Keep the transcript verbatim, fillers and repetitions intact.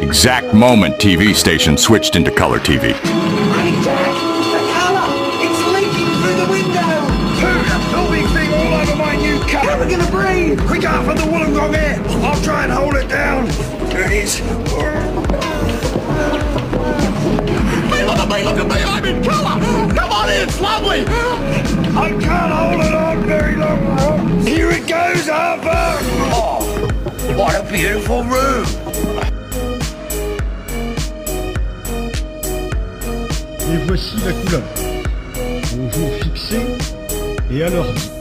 Exact moment T V station switched into color T V. Hey, Jack! The colour! It's leaking through the window! Pooh, that filthy thing all over my new coat! How are we going to breathe? Quick out for the Wollongong air! I'll try and hold it down. There it is. Hey, look at me, look at me, I'm in colour! Come on in, it's lovely! I can't hold it on very long. Here it goes, Harper! Oh, what a beautiful room! Et voici la couleur. Au jour fixé et à l'heure dite.